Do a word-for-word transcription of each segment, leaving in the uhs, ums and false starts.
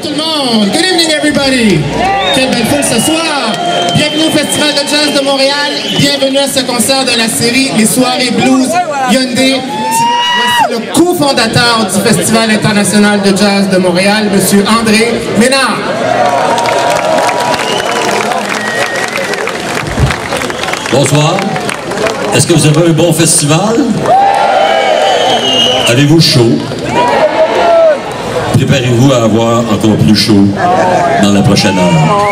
tout le monde! Good evening, everybody! Quelle belle foule ce soir! Bienvenue au Festival de Jazz de Montréal. Bienvenue à ce concert de la série Les Soirées Blues Hyundai. Voici le cofondateur du Festival international de jazz de Montréal, M. André Ménard. Bonsoir. Est-ce que vous avez un bon festival? Avez-vous chaud? Préparez-vous à avoir encore plus chaud dans la prochaine heure.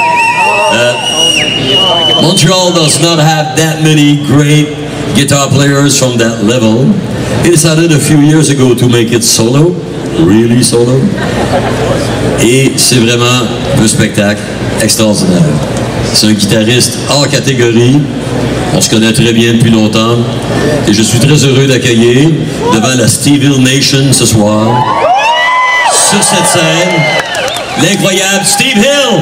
Uh, Montreal does not have that many great guitar players from that level. He decided a few years ago to make it solo, really solo. Et c'est vraiment un spectacle extraordinaire. C'est un guitariste hors catégorie. On se connaît très bien depuis longtemps. Et je suis très heureux d'accueillir devant la Steville Nation ce soir, sur cette scène, l'incroyable Steve Hill.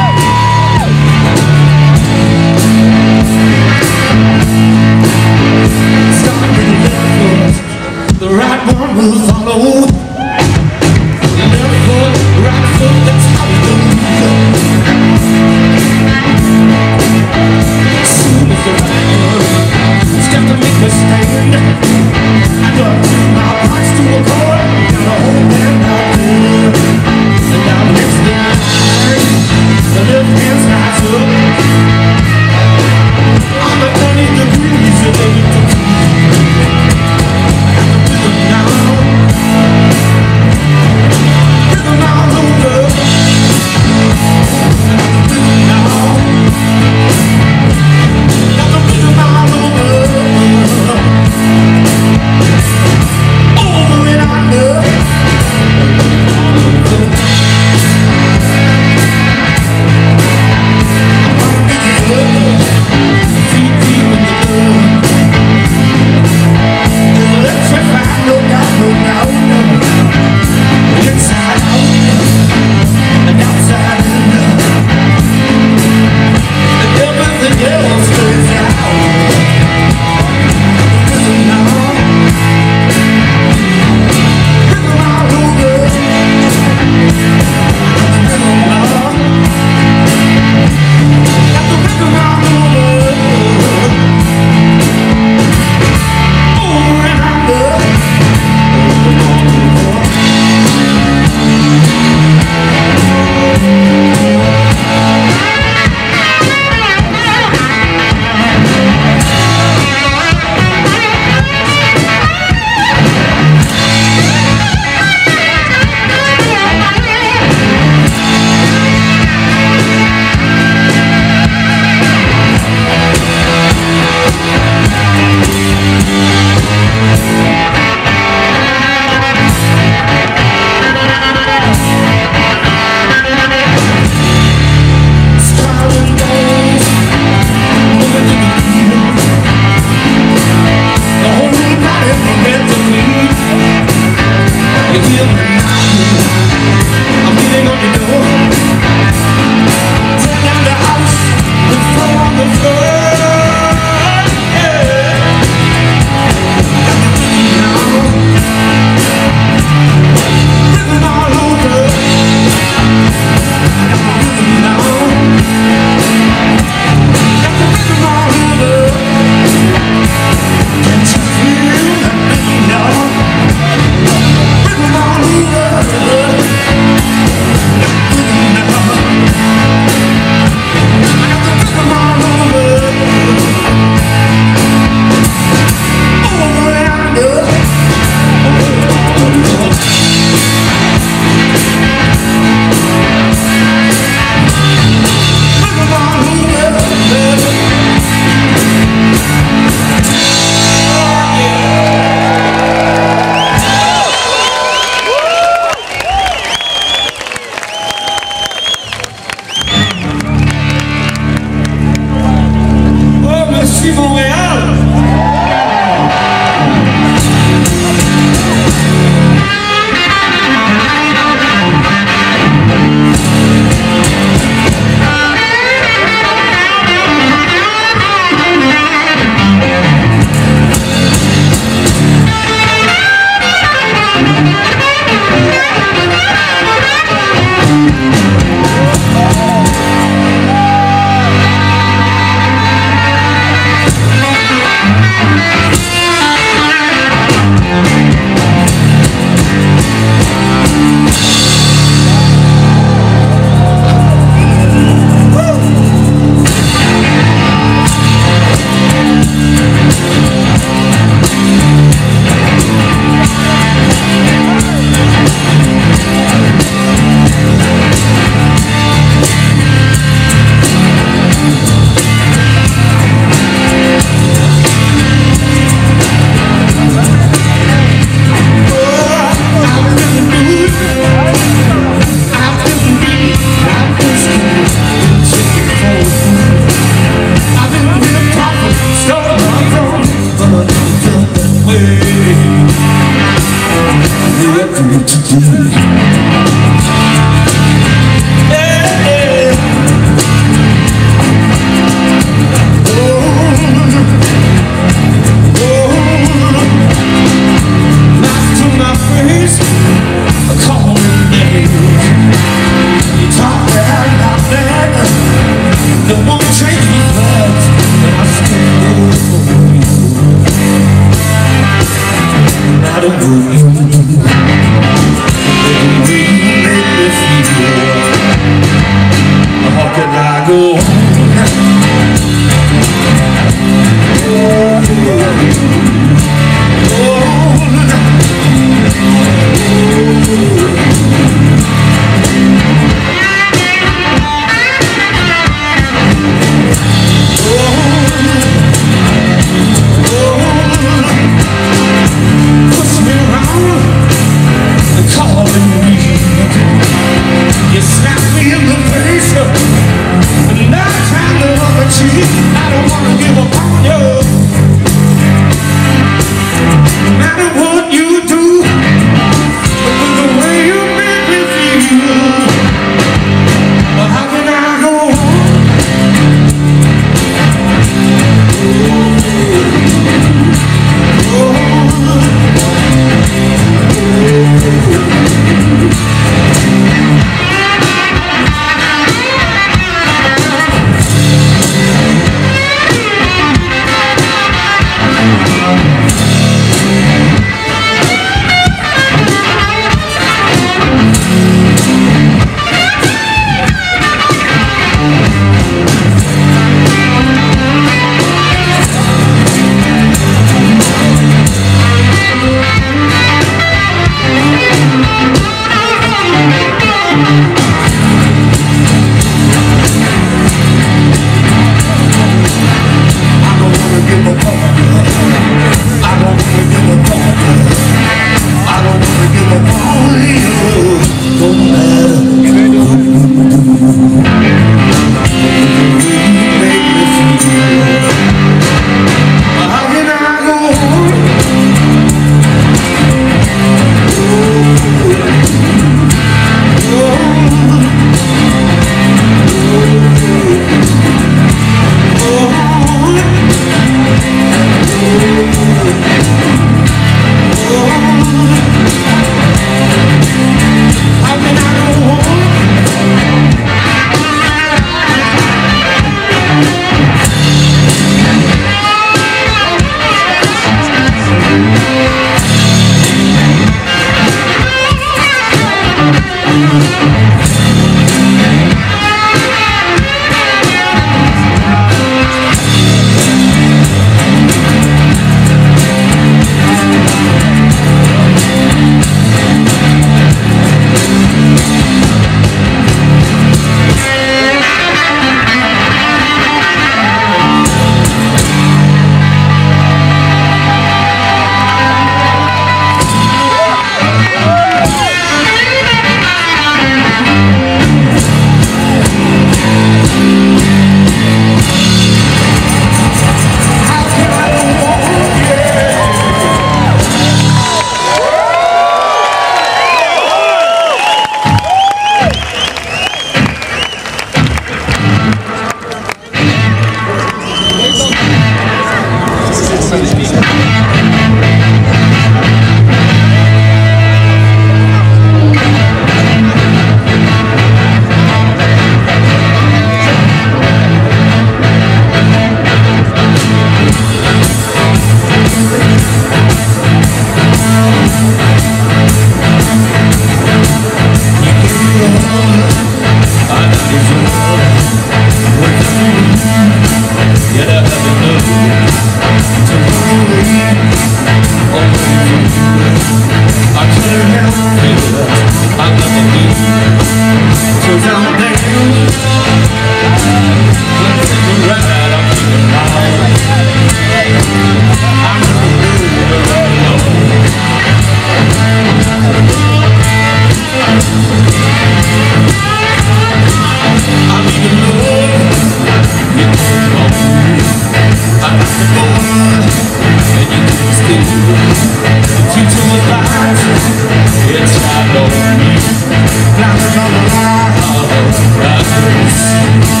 It's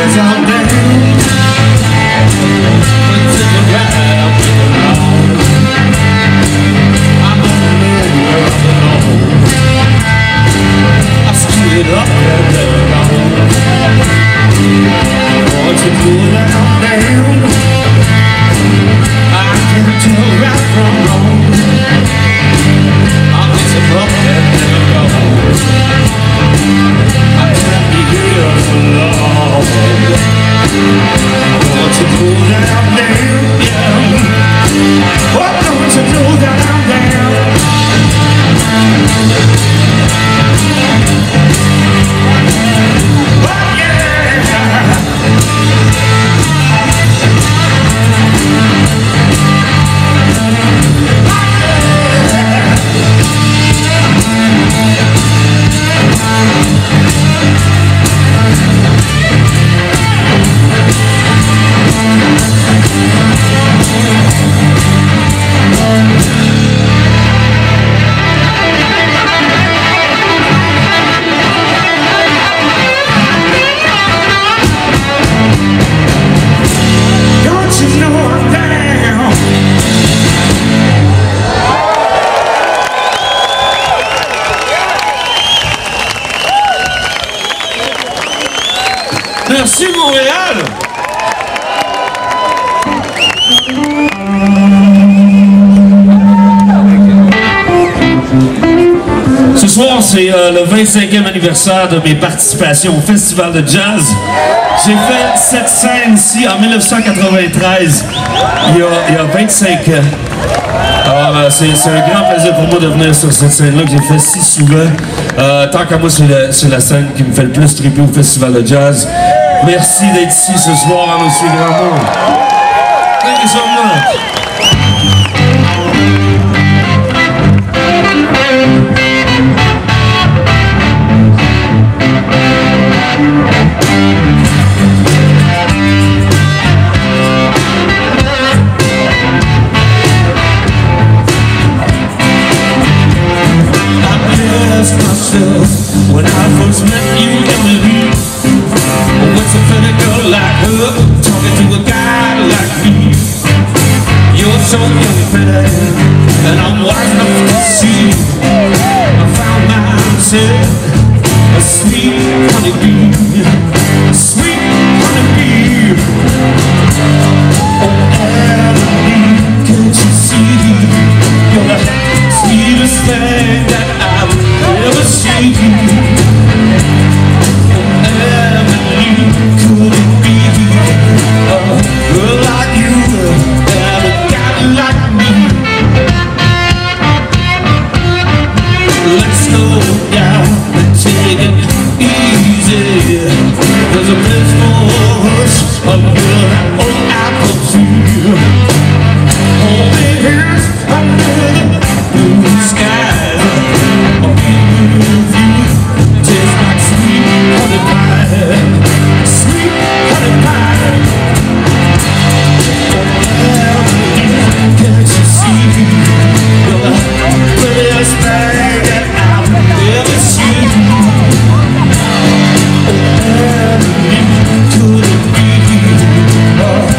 Cause I'm down, but to the right I'm alone. I'm alone. I stood up and down. Want to pull that I'm down. I can't tell right from wrong. I'm just up and down. I can't be here for long. I want to pull that I'm down, yeah. I want to pull that I'm down. Oh yeah. Merci Montréal! Ce soir, c'est euh, le vingt-cinquième anniversaire de mes participations au Festival de Jazz. J'ai fait cette scène ici en mille neuf cent quatre-vingt-treize, il y a, il y a vingt-cinq ans. Alors, euh, c'est un grand plaisir pour moi de venir sur cette scène-là que j'ai fait si souvent. Euh, tant qu'à moi, c'est la, la scène qui me fait le plus triper au Festival de Jazz. Merci d'être ici ce soir à Monsieur Grandmont. Thank you so much. I asked myself when I first met you, Emily, what's a pretty girl like her talking to a guy like me? You're so young and pretty, and I'm wise enough to see. I found myself a sweet honeybee, sweet honeybee. Oh, Emily, can't you see? You're the sweetest thing that I've ever seen. Could it be a girl like you and a guy like me? Let's slow down and take it easy. There's a place for us, a girl that oh I could see. Only here's under the blue sky. I'll be with you, taste like sweet honey pie. Sweet honey pie. Can't you see? You're the prettiest thing that I've ever seen. Oh, Emily, could it be? Oh,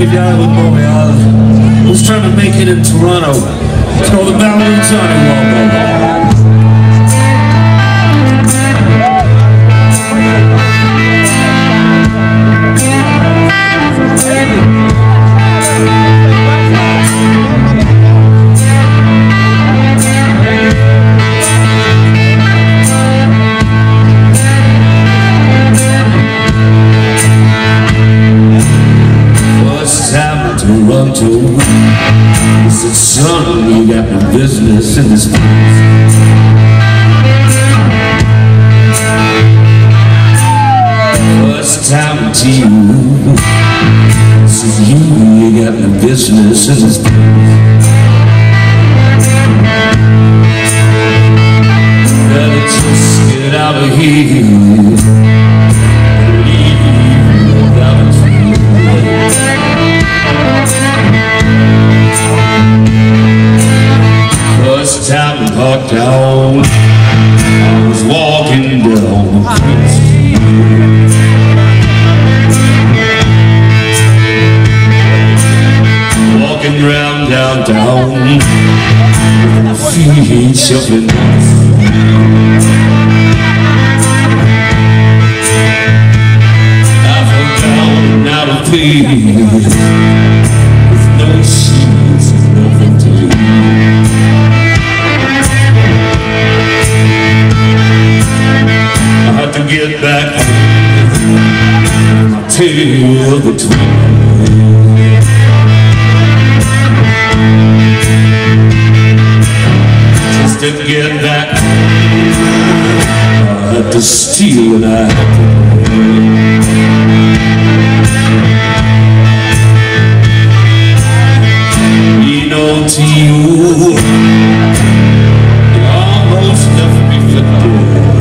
Rivière de Montréal, who's trying to make it in Toronto. It's called the Ballad of Johnny Walpole. Toronto, he said, son, you got no business in this place. First time to you, he said, you, you got no business in this place. Better just get out of here. Time to park down, I was walking down the street. Walking round downtown, with my feet shuffling. I fell down and out of peace, with no shoes and nothing to do. To get back home, my tail between my legs. Just to get back home, I had to steal and I had to pay. You know, to you, it almost left me for dead.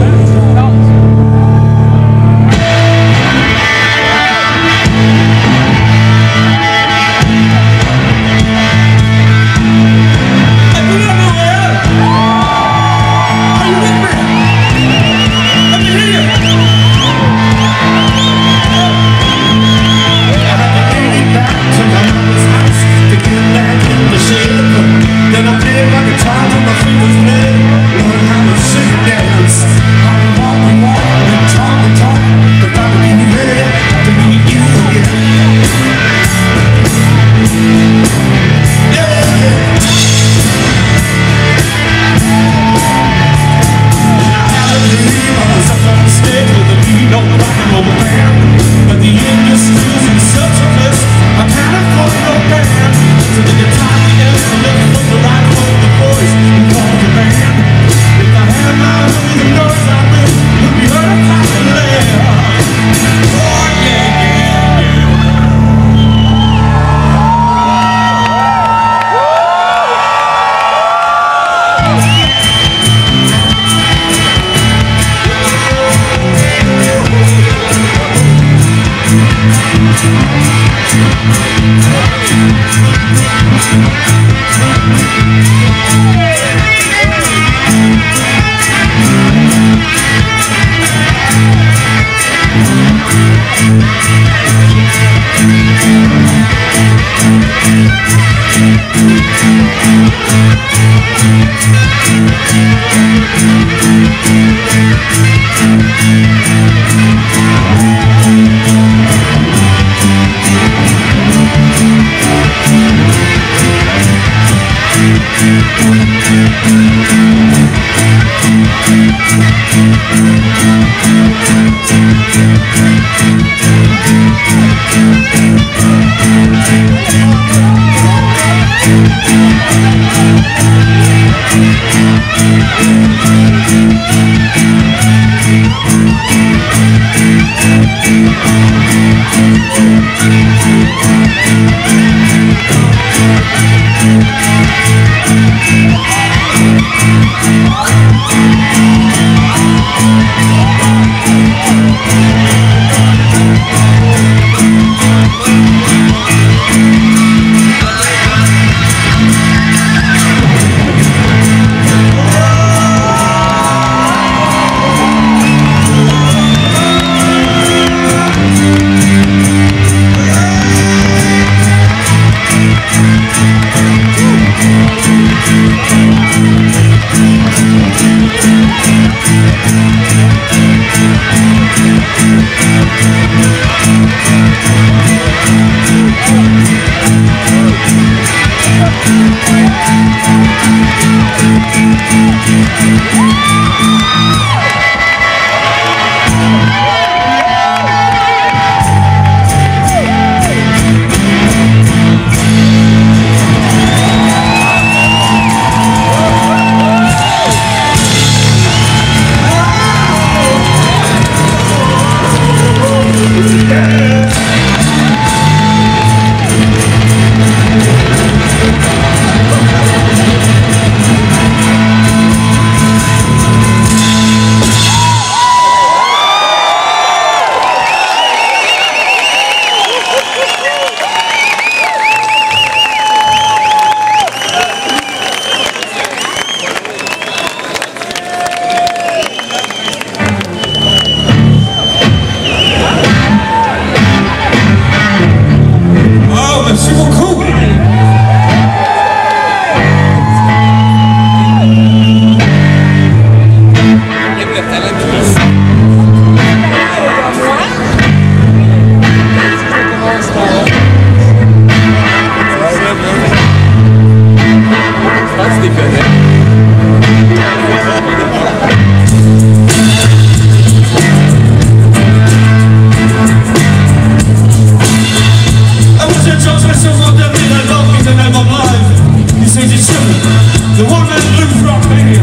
the one that lives from me.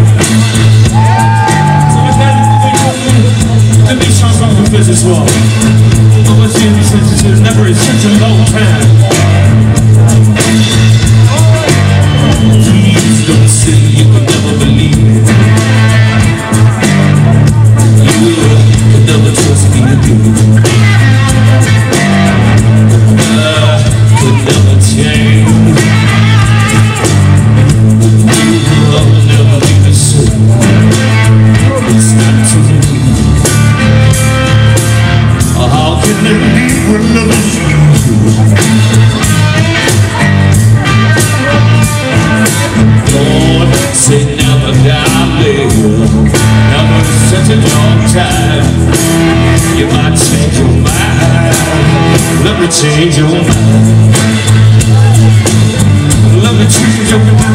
C'est des chansons qu'on fait ce soir. On va dire que c'est never such a long time. Please don't say you could never believe it. You will could never trust me to do it. I could never change. I'll never be the same. It's not true. How can they leave when lovers you? Lord, say never die, never such a long time. You might change your mind. Let me change your mind. Let me change your mind.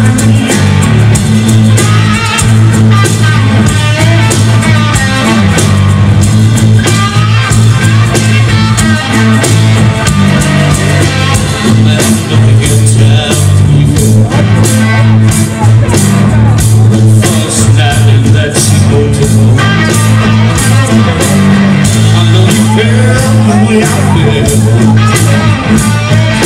I know you feel the way I feel.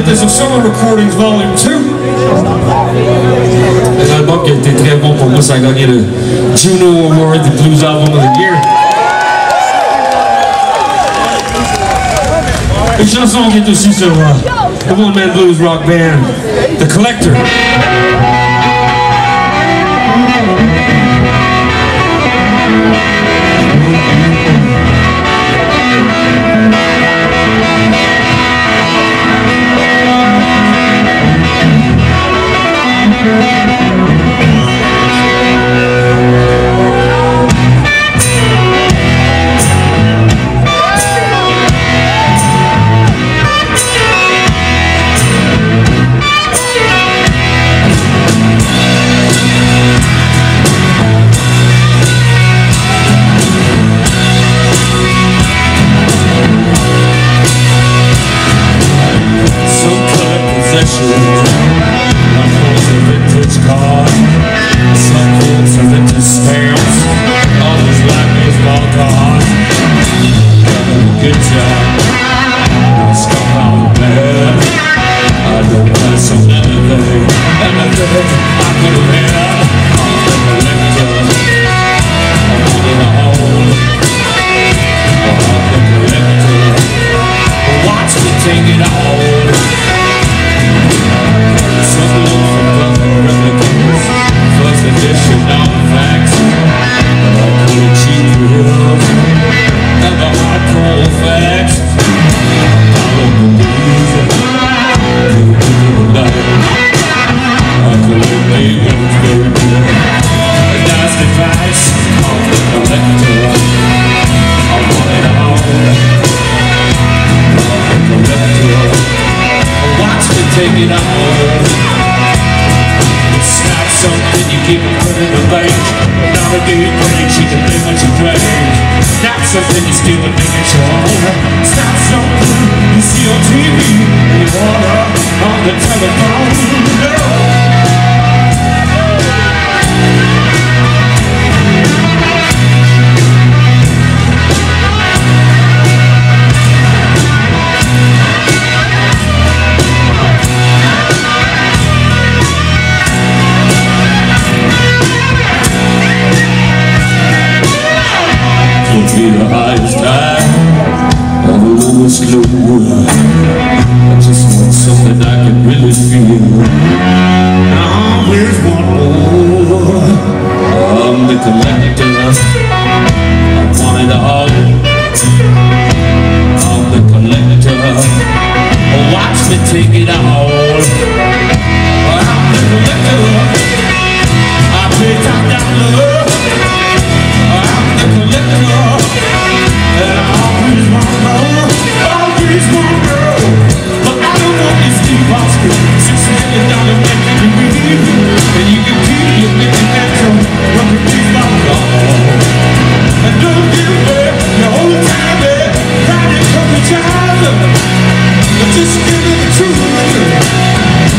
était sur Summer Recordings Volume two. Un album qui a été très bon pour moi, ça a gagné le Juno Award du Blues Album of the Year. Une chanson qui est aussi sur uh, the One Man Blues Rock Band, The Collector. Something you steal and make it your own. It's not something you see on T V, you order on the telephone. No. Be the highest high or the lowest low. I just want something I can really feel. Now here's one more. I'm the collector. I want it all. I'm the collector. Watch me take it all. I'm the collector. I pay top dollar. I'm the collector. And I always want to know, always want to know. But I don't want this Steve Oscar, six million dollar man to me. And you can keep your making that tone, run the please my God. And don't give away your whole time there, trying to come to child. But just give me the truth.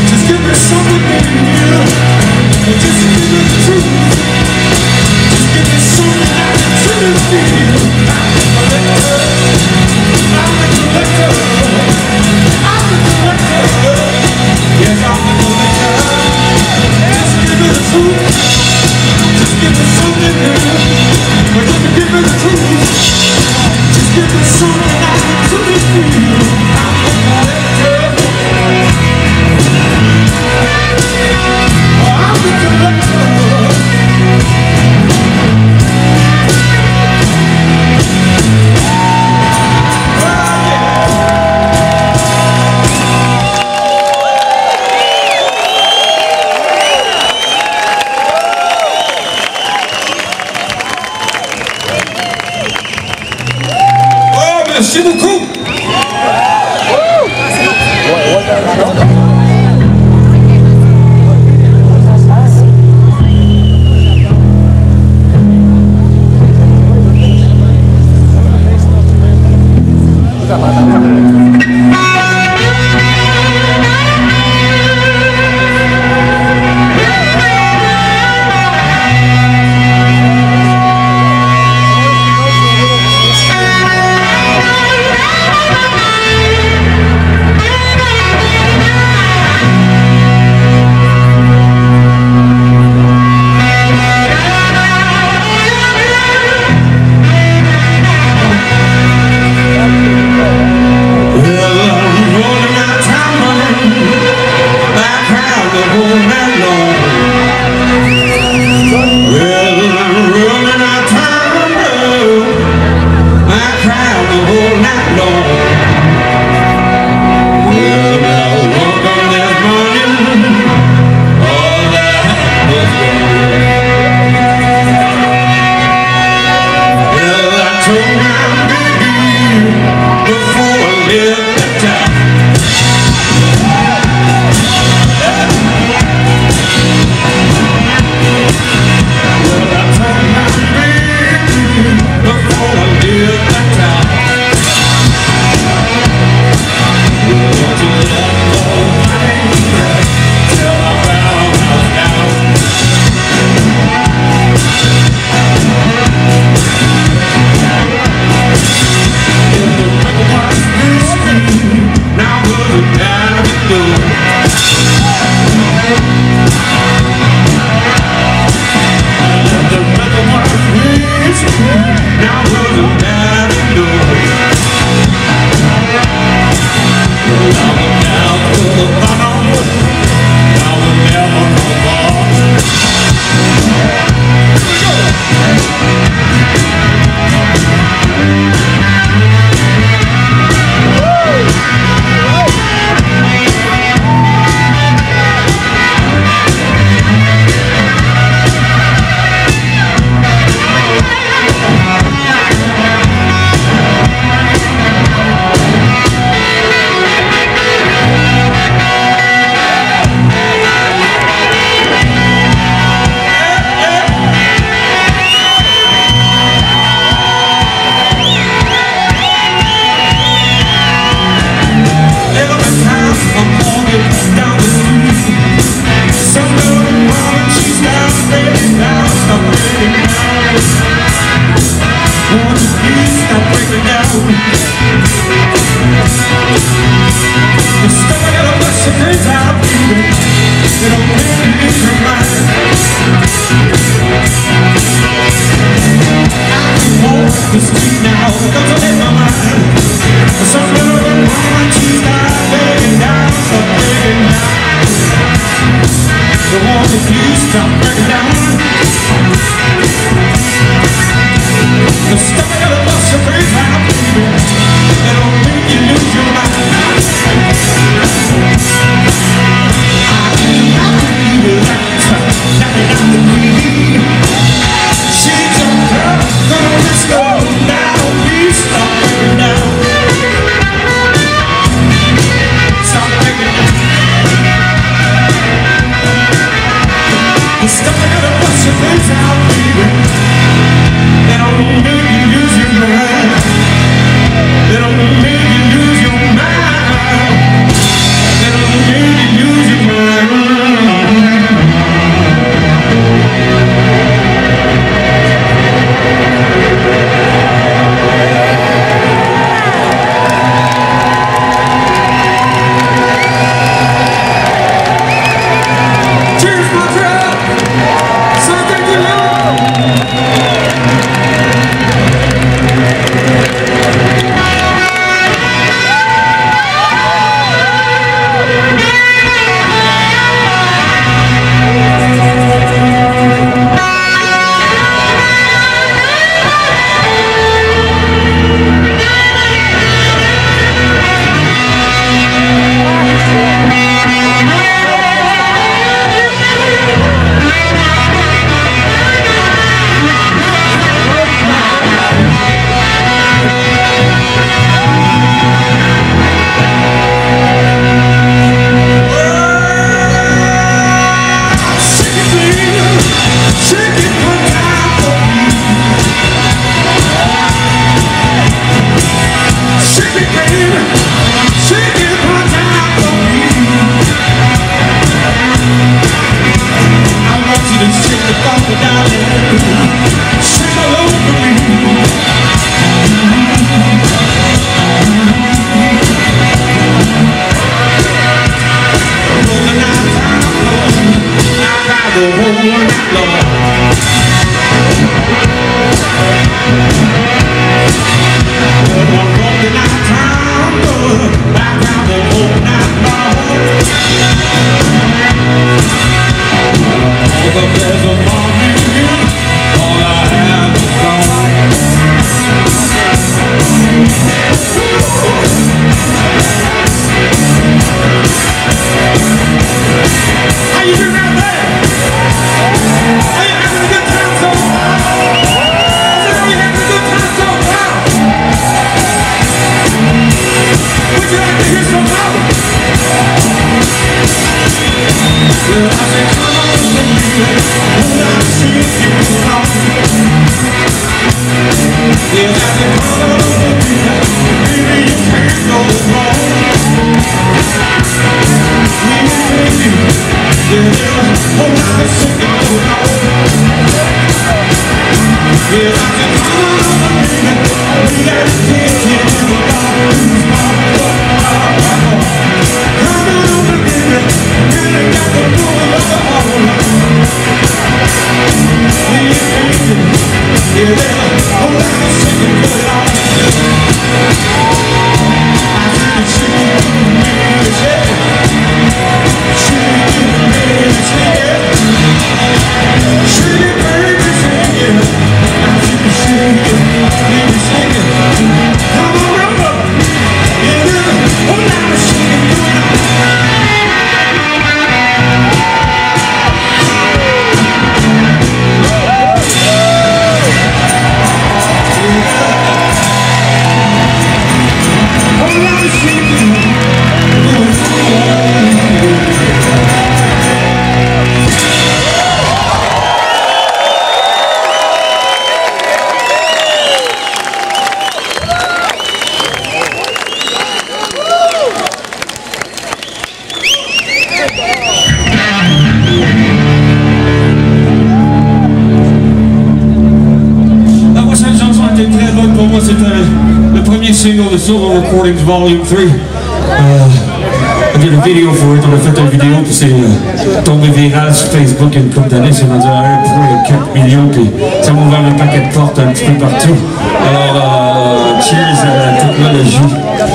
Single, the Silver Recordings Volume three. Euh, I did a video for it, on a fait une vidéo, puis c'est euh, tombé viral sur Facebook il y a une couple d'années, c'est rendu à un virgule quatre millions, puis ça m'a ouvert le paquet de portes un petit peu partout. Alors, euh, cheers à toute technologie.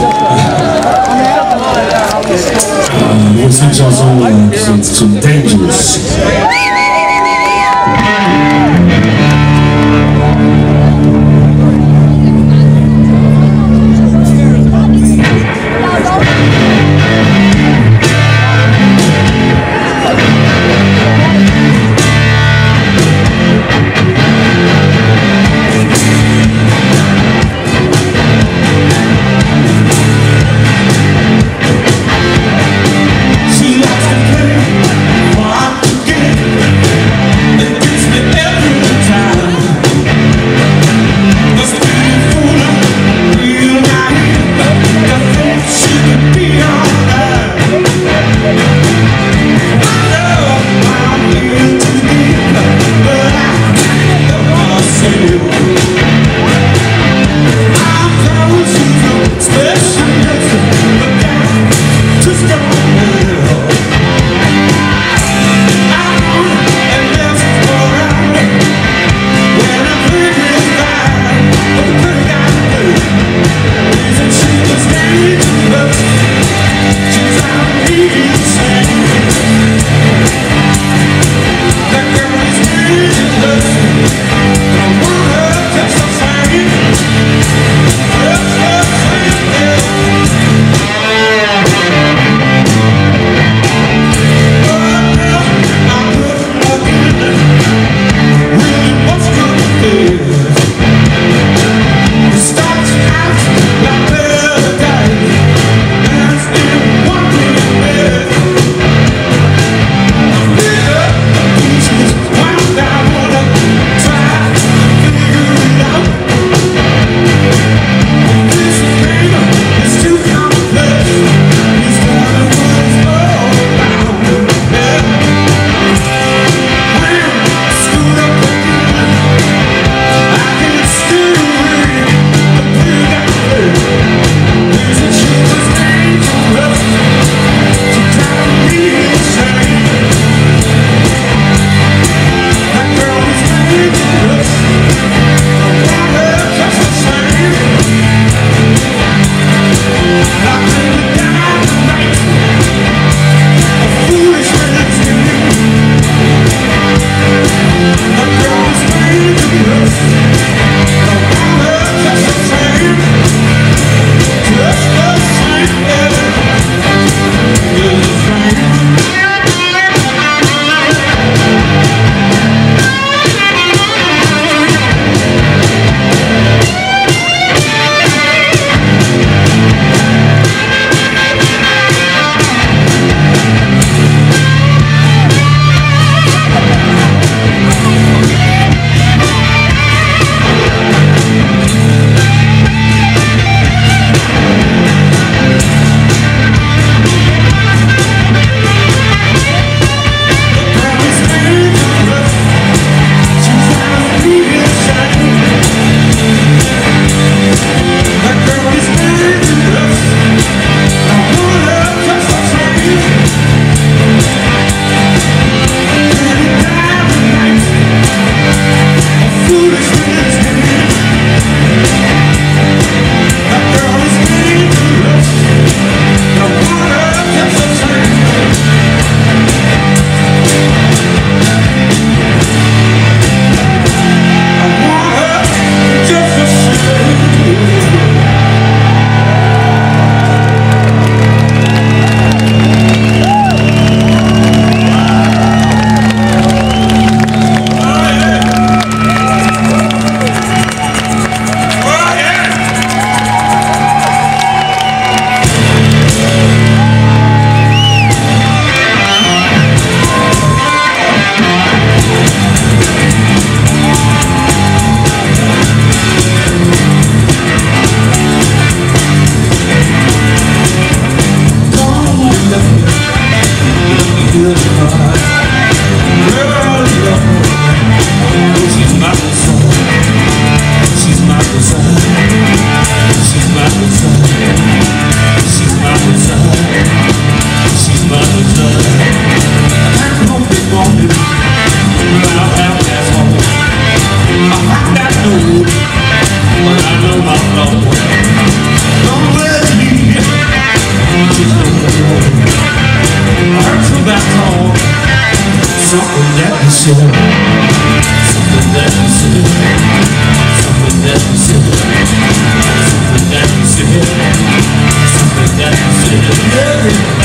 Euh, voici une chanson euh, qui s'intitule Dangerous. by the sun. I'm home this morning, but I'll have that home. I might not know, but I know my Lord. Don't let me, just don't let me. I heard from back home, something that you said, something that you said, something that you said, something that you said, something that you said,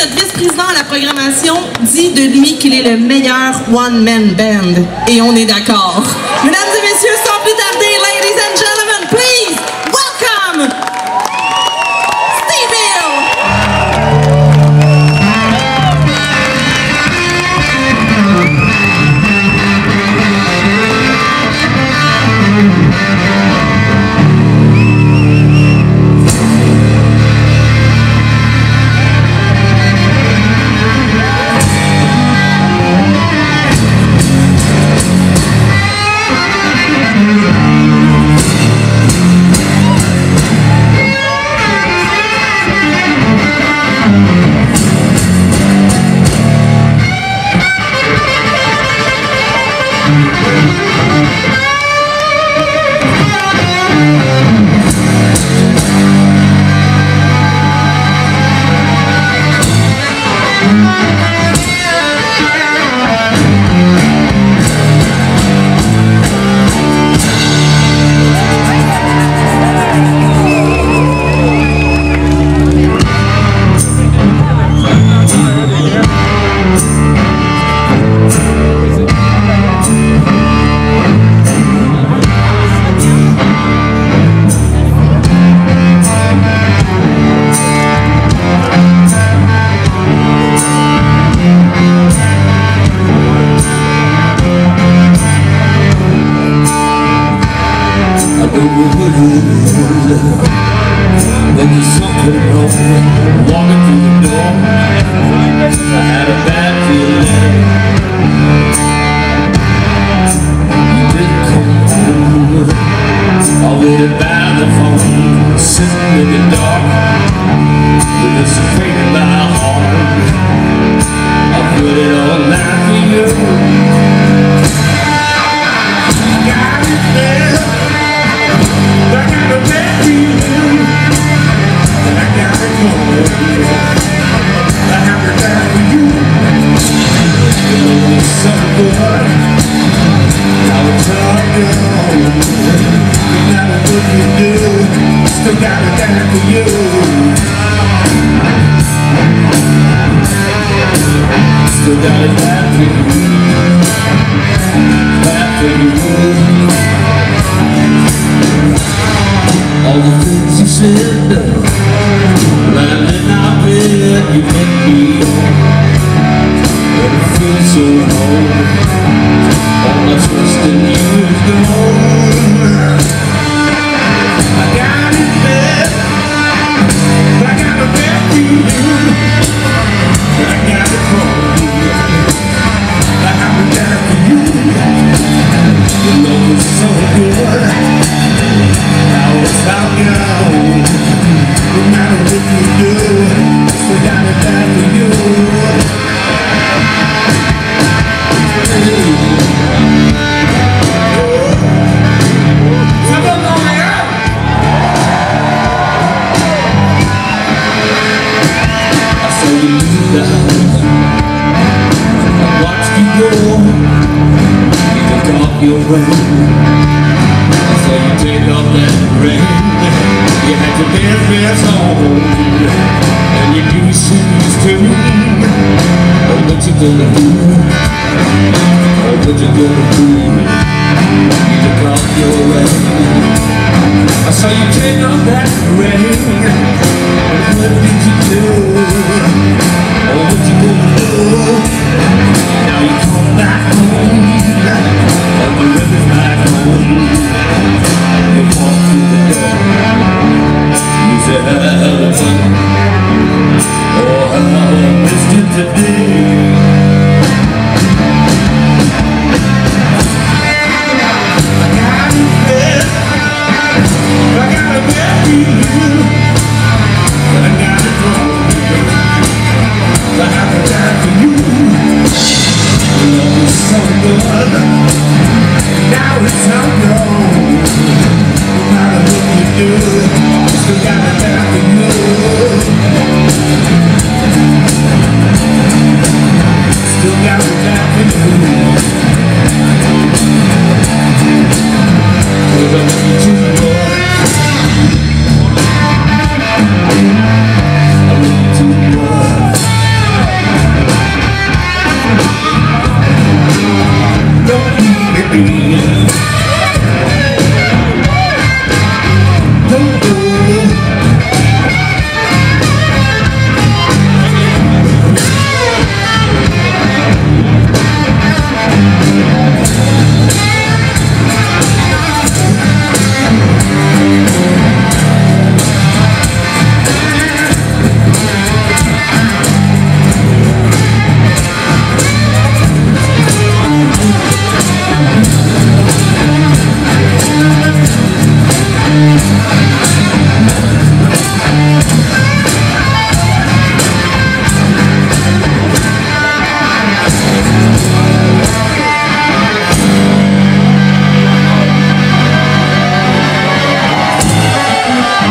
notre vice-président à la programmation dit de lui qu'il est le meilleur one-man band. Et on est d'accord. Mesdames et messieurs, sans plus tarder, ladies and gentlemen, please welcome Steve Hill! When there's something wrong, walking through the door, I had a bad feeling. You didn't come home. I waited by the phone, sitting in the dark, with this pain in my heart. I put it all night for you. Got it there. I got a bad feeling. I got it going. I have it back for you. You know it's so good. Now it's all gone. No matter what you do, still got it back for you. Still got it back for you. Back for you. All the things you said, lying in our bed, you make me but it feels so wrong. All my trust in you is gone. I got it bad, I got a bad feeling. I got it from you. I have it down for you. Your love is so good. Now it's all gone. No matter what you do, still got it back for you. I saw you leave the house. I watched you go. You took off your ring. So you take off that ring. You had your best dress on, and your new shoes too. Oh, what you gonna do? Oh, what you gonna do? You took off your ring. I saw you take off that ring. What did you do? Oh, what you gonna do? Now you come back home. Oh, the river's back home. You walk through the door. You said, hello, oh, how I missed you today. I got it bad. I got a bad feeling. But I got it wrong. I have to die for you. Your love is so good. Now it's all gone. No matter what you do, still got it back for you.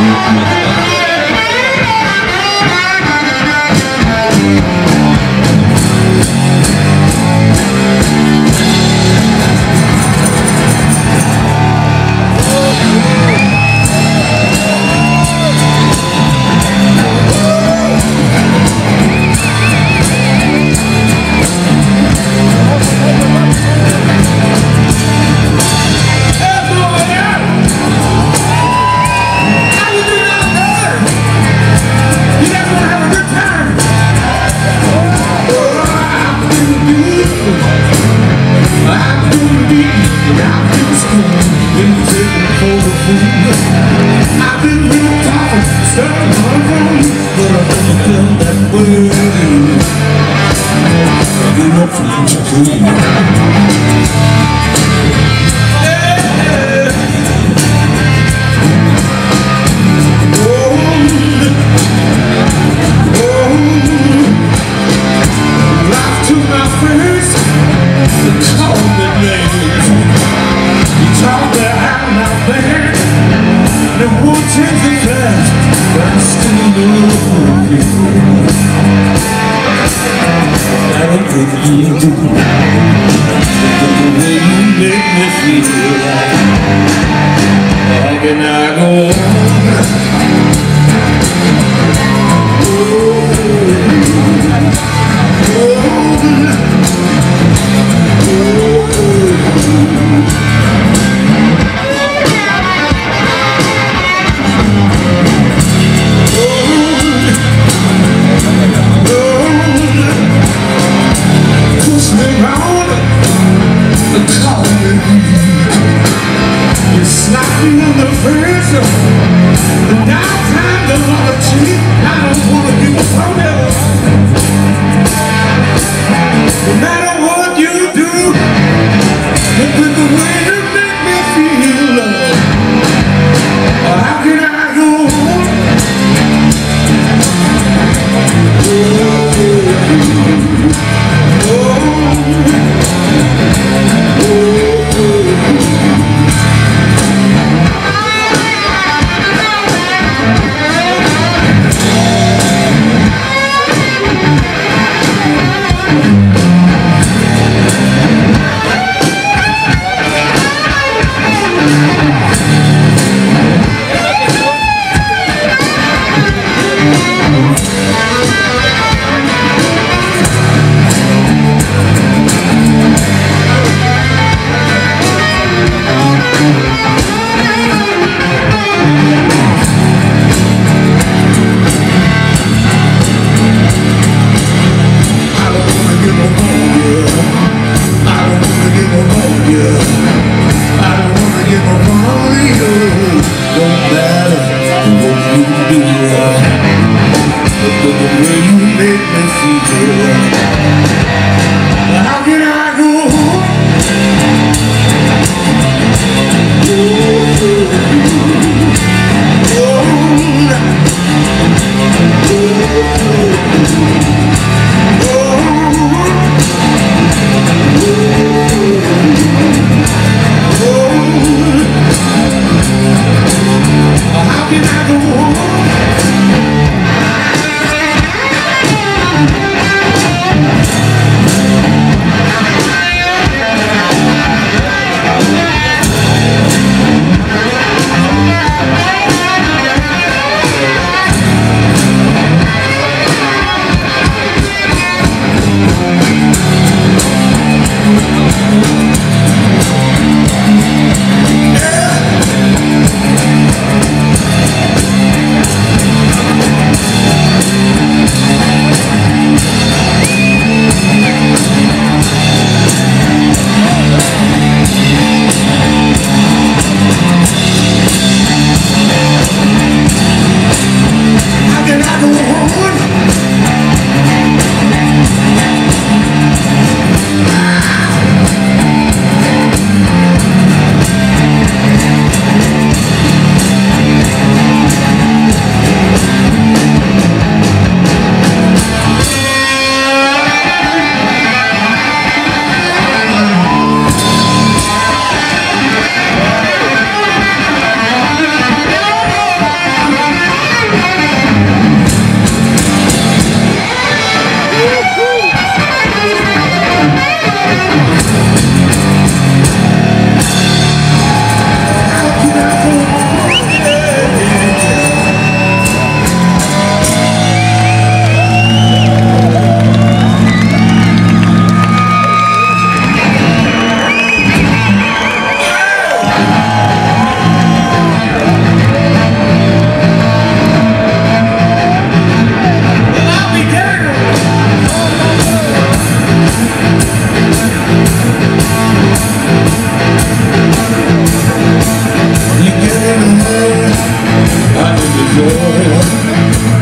Push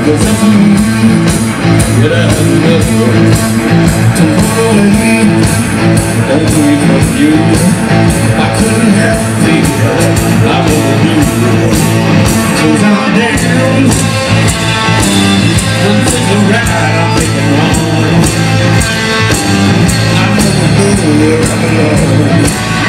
'cause up to me, get out of love. Tomorrow away from you, I couldn't help it, I never knew. 'Cause I'm down, one thing to right, I'm thinking wrong. I never knew where I belong.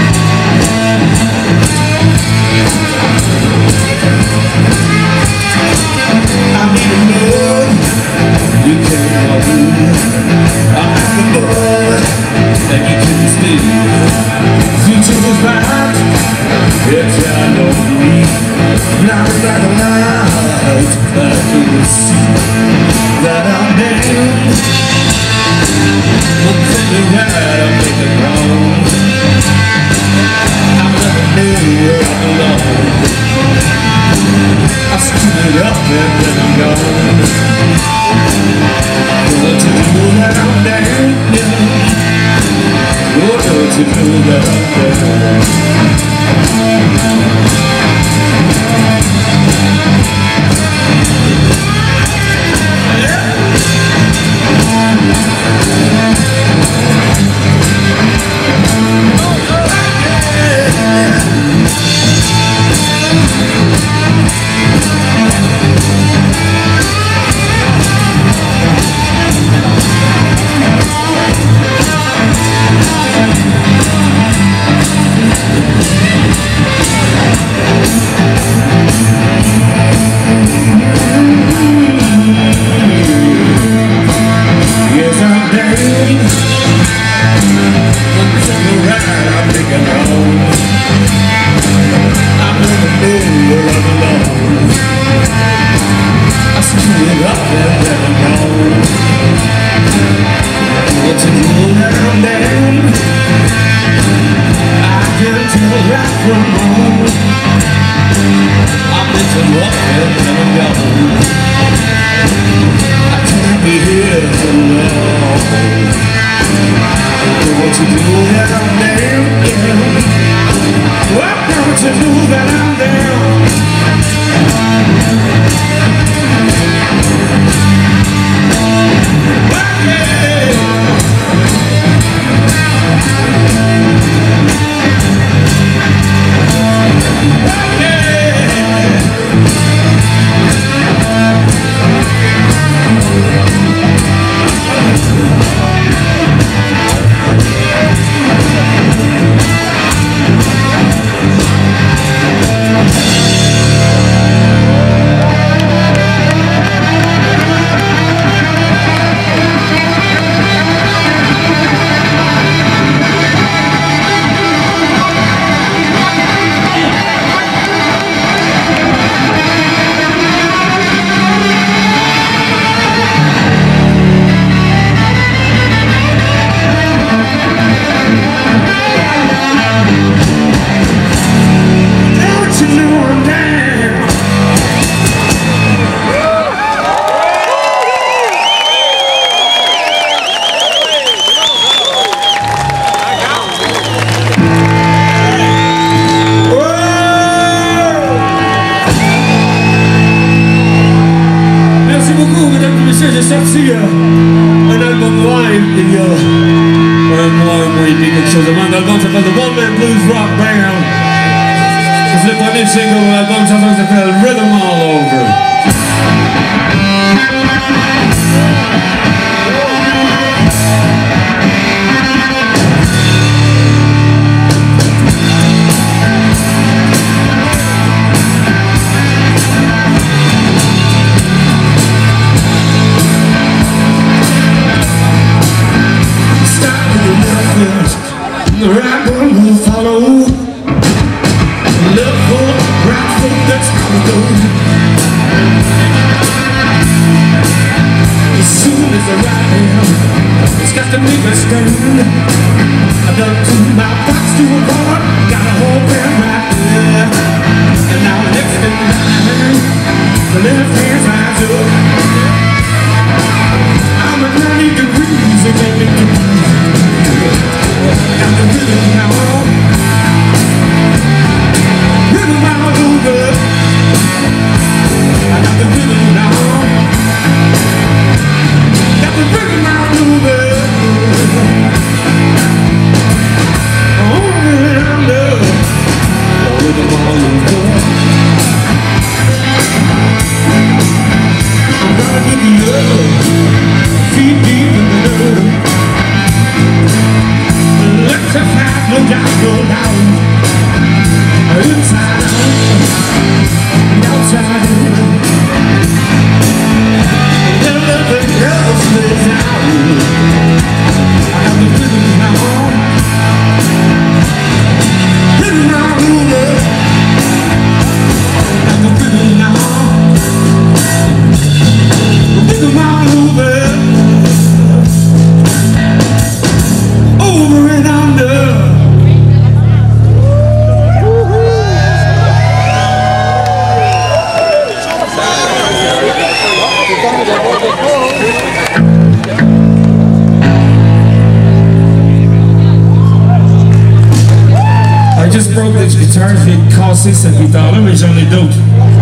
I need a love you cannot lose. I'm at the bar and you couldn't sleep. Future was right, it's I know me. Now it's like a light I couldn't see that I'm down. One thing to right, I'm making wrong. I never knew where I belonged. I screwed it up and then I'm gone. Don't you know that I'm down, yeah. Oh, don't you know that I'm down. J'ai sorti euh, un album live il y a un mois, un mois et demi, quelque chose de même. L'album s'appelle The One Man Blues Rock Band. C'est le premier single de l'album, ça s'appelle Rhythm All Over. The right one will follow. Look for the right foot that's gonna go. As soon as the right hand, it's got to make a stand. I done two my box to a bar, got a whole band right there. And now next in line, the left hand's rise up. I'm at ninety degrees, it ain't making me. Got the rhythm now, rhythm all over. I got the rhythm now. vintage guitar, je viens de casser cette guitare-là, mais j'en ai d'autres.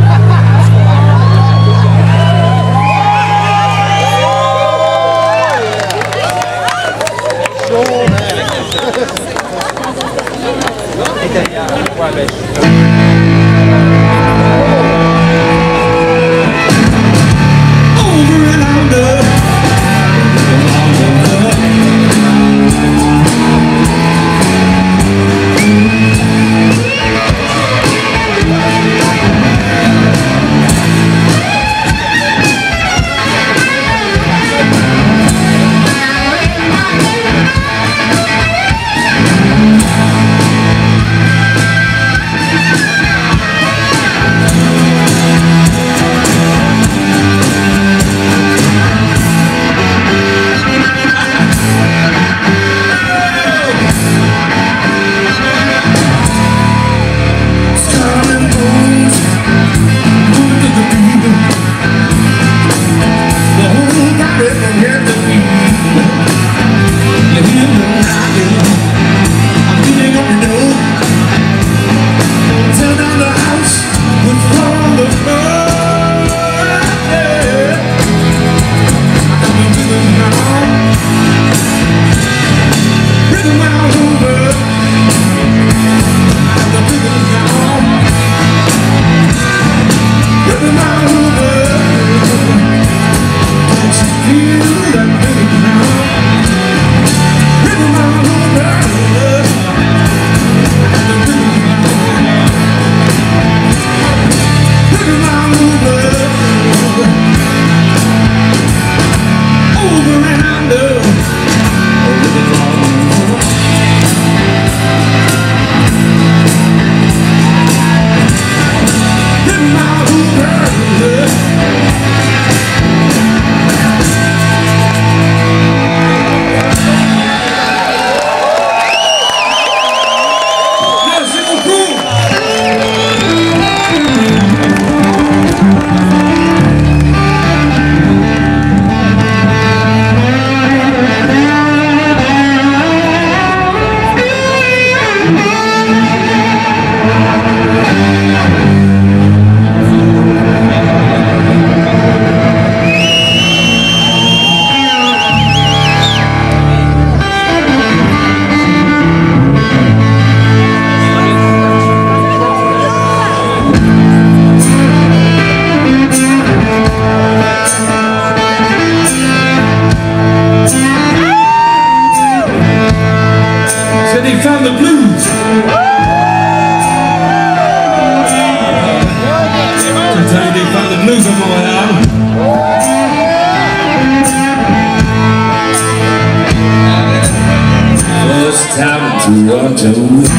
Toronto.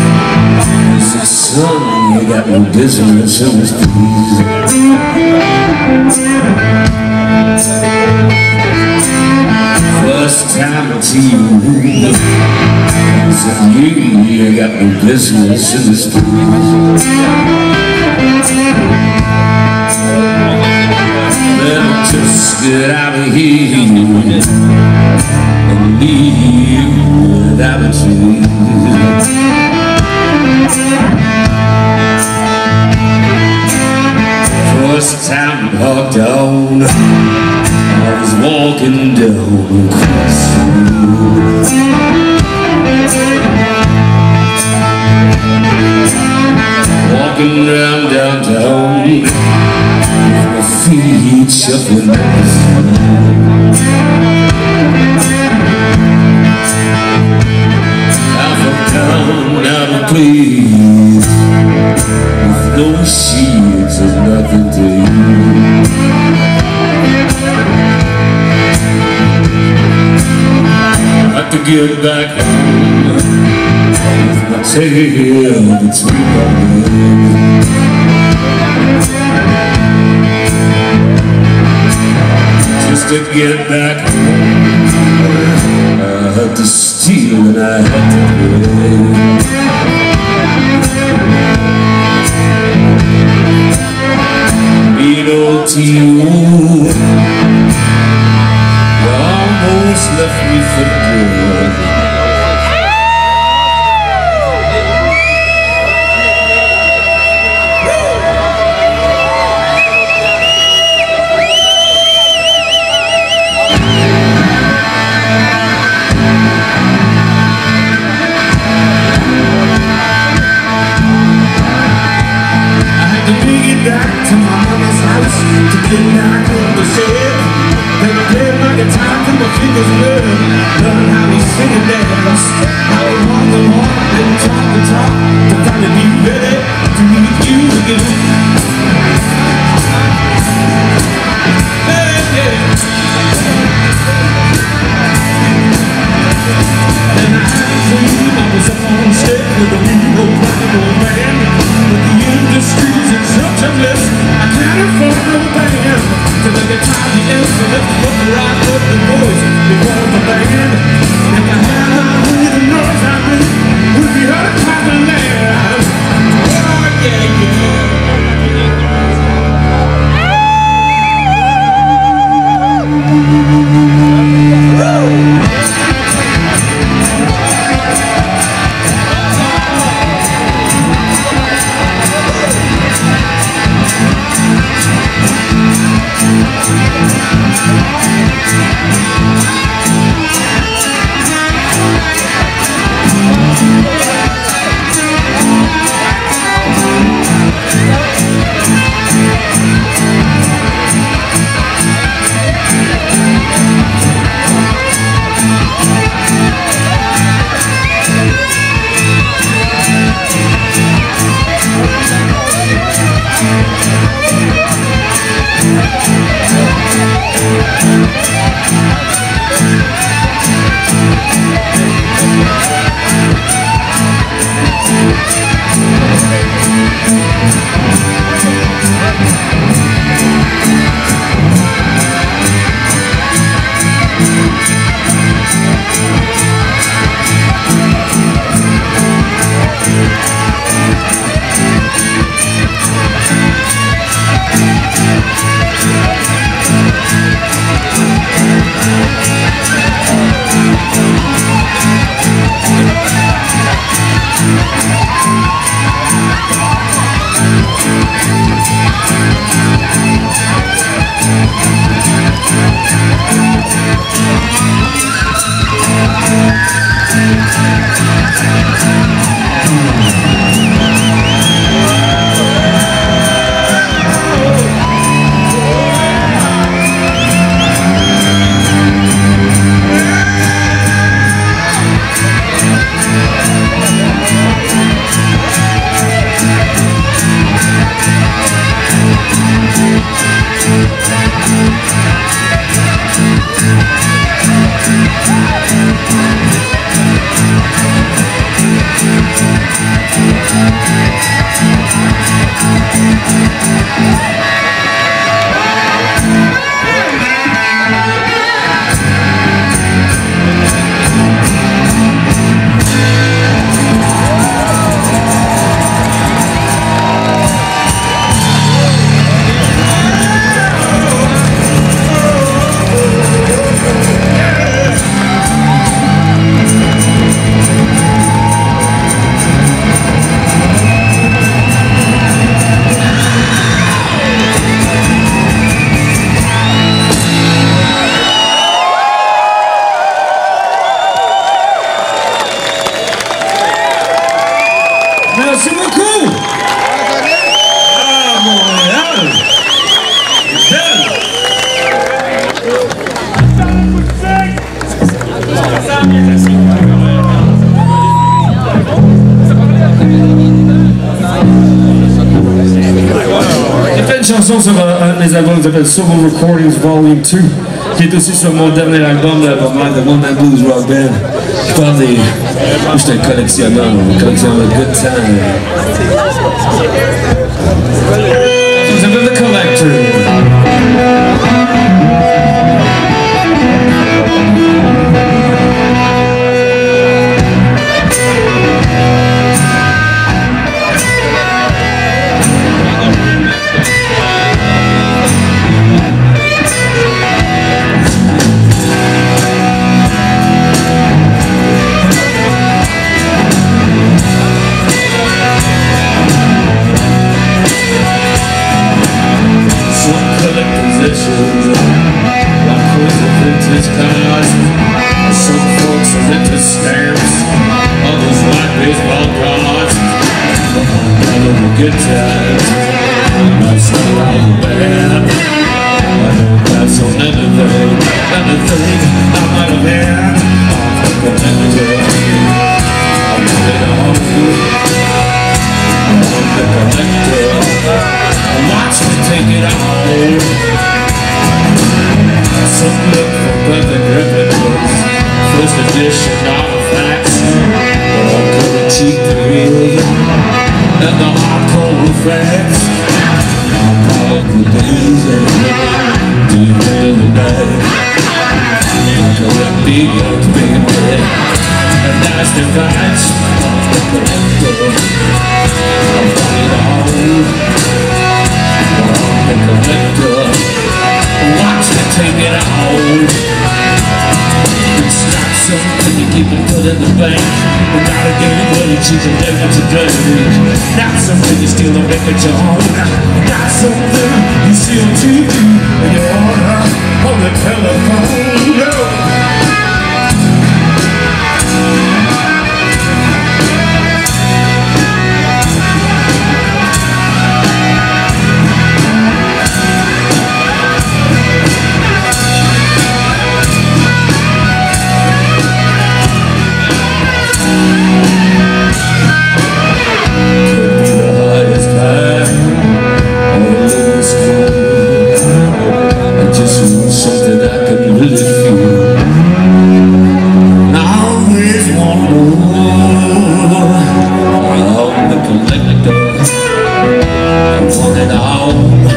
He said, son, you got no business in this place. First time I see you, he said, you, you got no business in this place. Better just get out of here and leave without a trace. First time I walked on, I was walking down across the road. Walking around downtown, my feet shuffling down the street. Out of town, out of place, with no sheets of nothing to eat. Got to get back home with my tail between my legs. Just to get back home, I had to steal and I had to pay. Being old to you, you almost left me for good. was good. Loving how we sing and dance, how we walk the walk and talk the talk, to finally be ready to meet you again. Hey, yeah. And I had a dream I was on stage with a real rock band, but the industry's in such a mess, I can't afford no band to make it time the ends to lift up the rock up the boys before the band. If I had my way, the noise I made would be heard across the land. Oh yeah, yeah. Merci beaucoup! Ah, Montréal! Belle! J'ai fait une chanson sur un des albums qui s'appelle Soul Recordings Volume two, qui est aussi sur mon dernier album, l'album de Montana Blues Rock Band. Je parle des... Moi, j'étais un collectionneur, un collectionneur de good time. Ça s'appelle The Collector. Good times, that's all bad. I know that's on anything, anything I might have tradition artifacts, but I couldn't cheat the real and the hardcore effects. I'm proud of the days and to the end of the night. I collect the earth being dead, and that's the price of the collector. I'm running on, I'm the collector. Watch me take it out. It's not something you keep and put in the bank. We gotta get it when you choose a different today. Not something you steal and make it your own. Not something you see on T V and you order on the telephone. No. Something I can really feel. I always want more. I'm the collector. I want it all.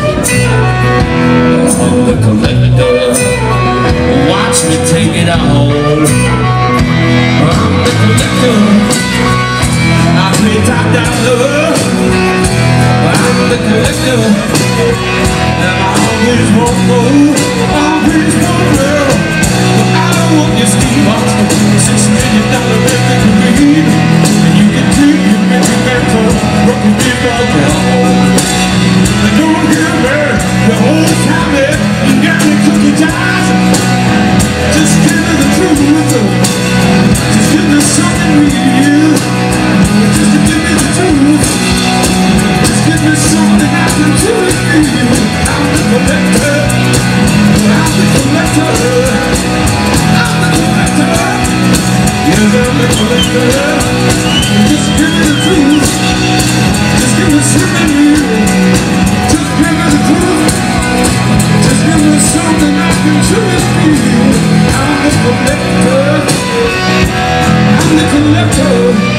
I'm the collector. Watch me take it all. I'm the collector. I play top dollar. I'm the collector. And I always want more. Always want more. But I don't want your Steve Austin six million dollar record to read. And you can keep your mental mental rockin' big dog down. And don't hear me, the whole time there, you got me cookie jars. Just give me the truth. Just give me something real. Just to give me the truth. Just give me something I can truly feel. I'm the collector. I'm the collector. I'm the collector. Yes, I'm the collector. Just give me the truth. Just give me something real. Just give me the truth. Just give me something I can truly feel. I'm the collector. I'm the collector.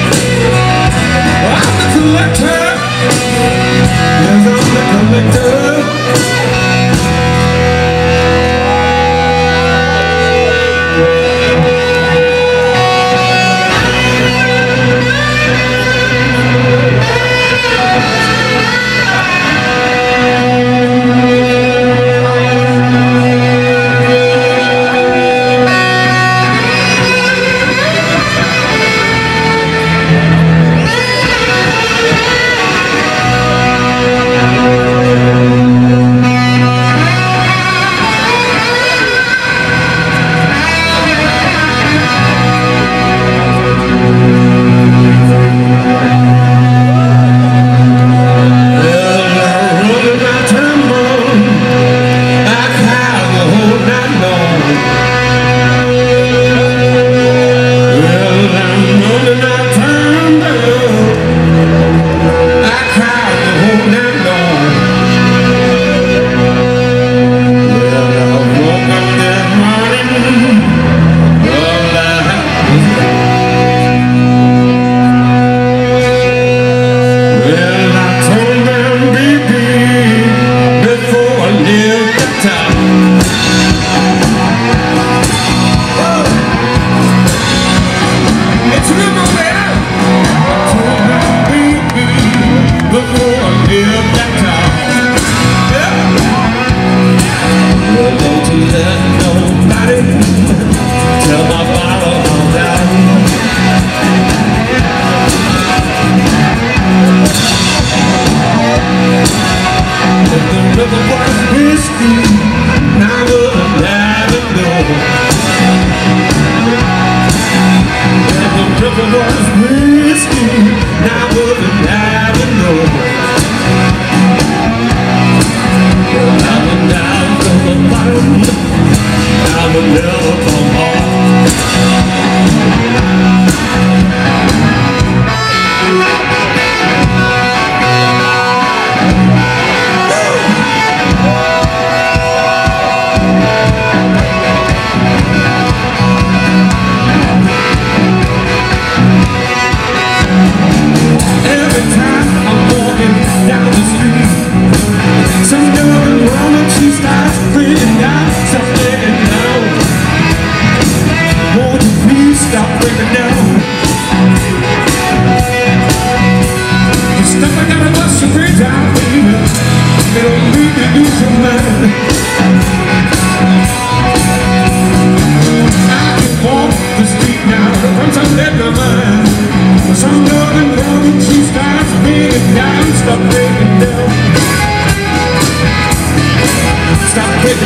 I'm the collector. Yes, I'm the collector. Now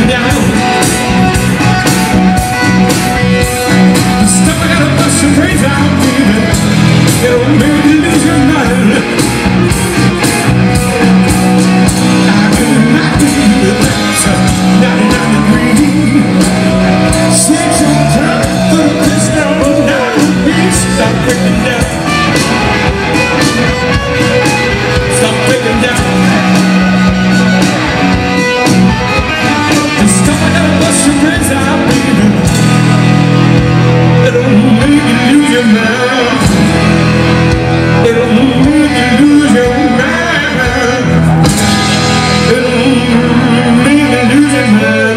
down. Stuff I gotta bust your brains out, baby. It'll make you lose your mind. I could not do without ninety-nine degrees. Six your time, put a pistol on nine degrees. Stop breaking down. Stop breaking down. Stuff I gotta bust your brains out, baby. It'll make you lose your mind. It'll make you lose your mind. It'll make you lose your mind.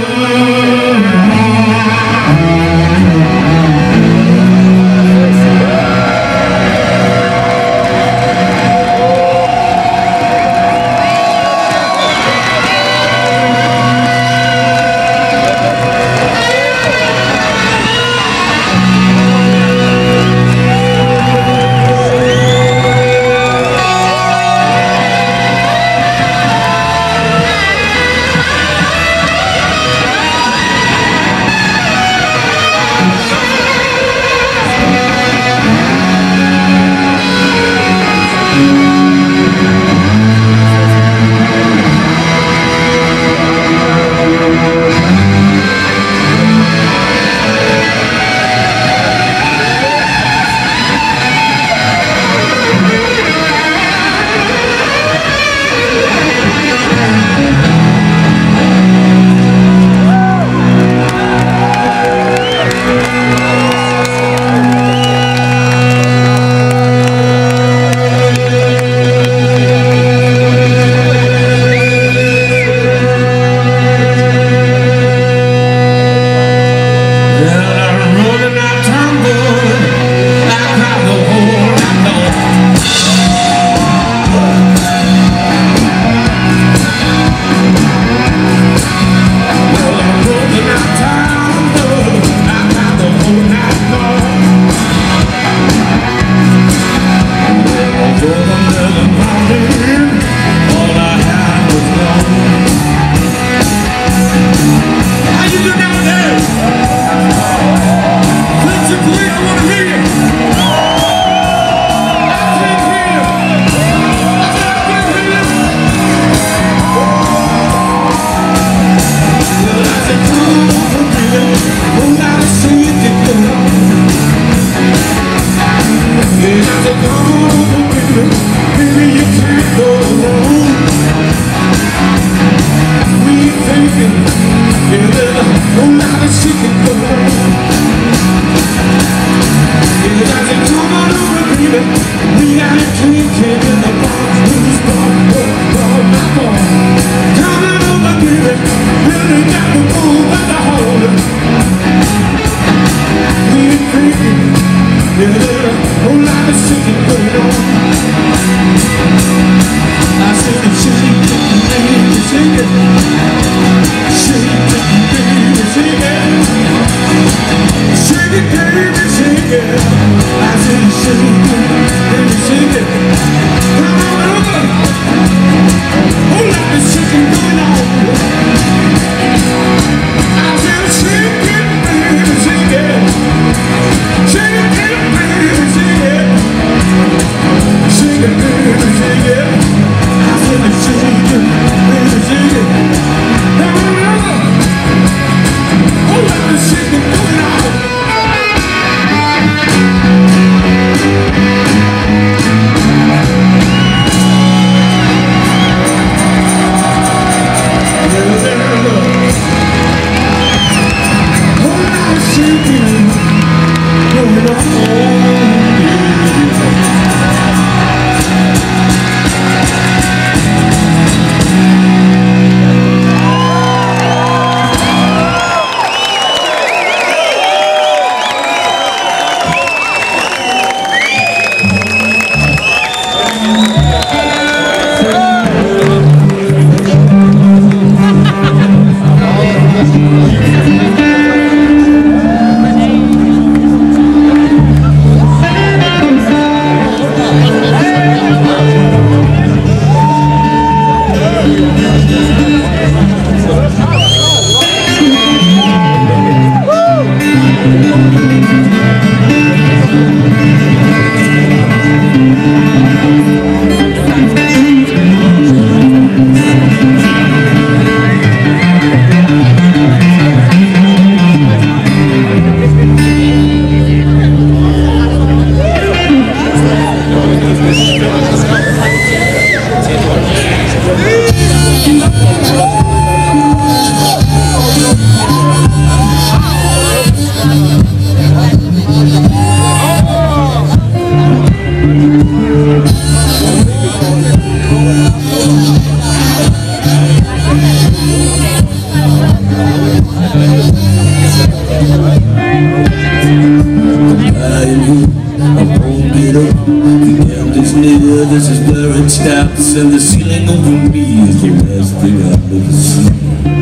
lights and the ceiling over me is the last thing I've ever seen.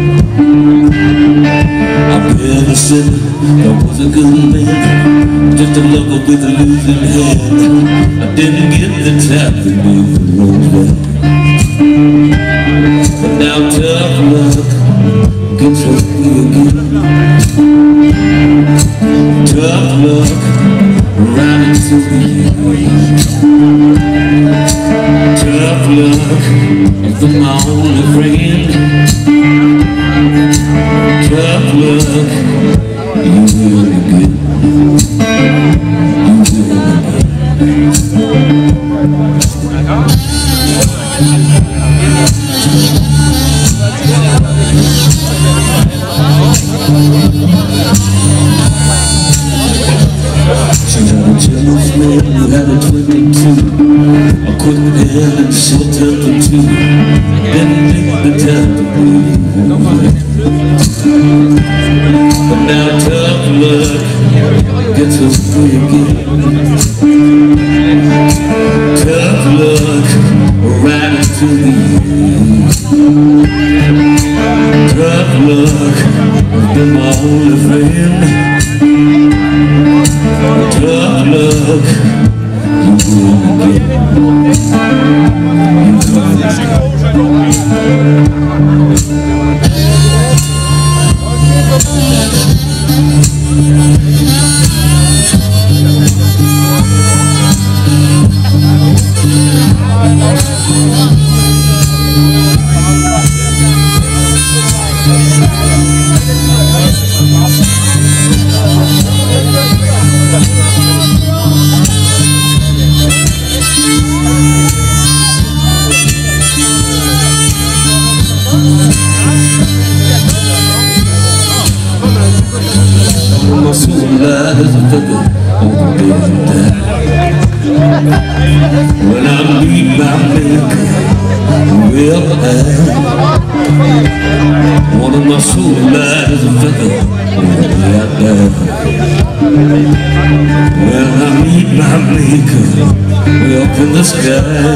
I've never said I was a good man, just a lover with a losing hand. I didn't get the tap that made the road back. But now tough luck gets me again. Tough luck right into the end. Tough luck is my only friend. Tough luck, you will be good. You will be She had a jealous man who had a twenty-two. I couldn't hand and she'll turn to two. Didn't make the time to believe. But now tough luck gets us free again. Tough luck right into the end. Tough luck has been my only friend. Tough luck, you will again. My soul lies a feather on the bed of death. When I meet my maker, whoever I am, one of my soul lies a feather on the bed of death. When I meet my maker, way up in the sky.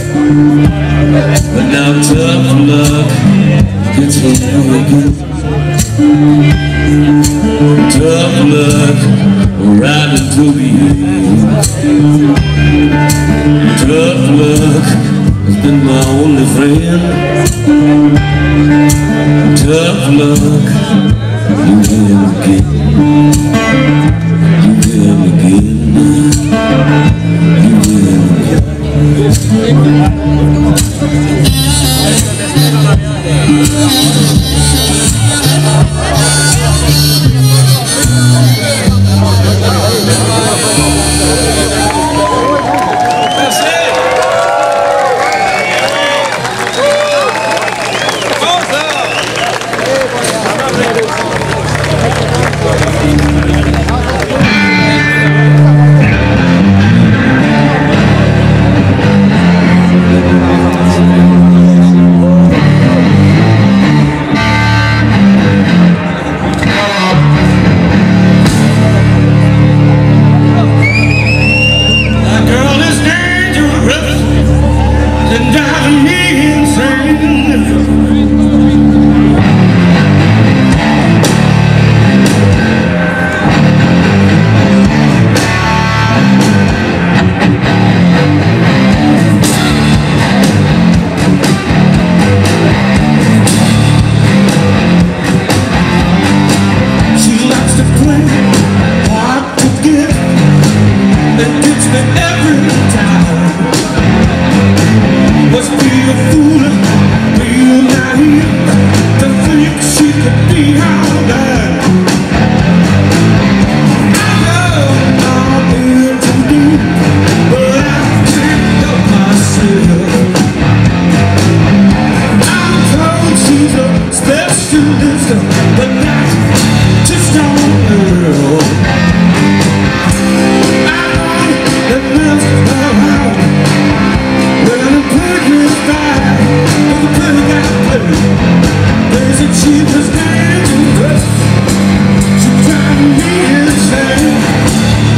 But now tough luck gets me again. Tough luck right into the end. Tough luck has been my only friend. Tough luck, you will again. You will again. You will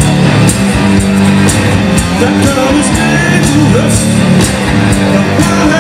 That girl is dangerous.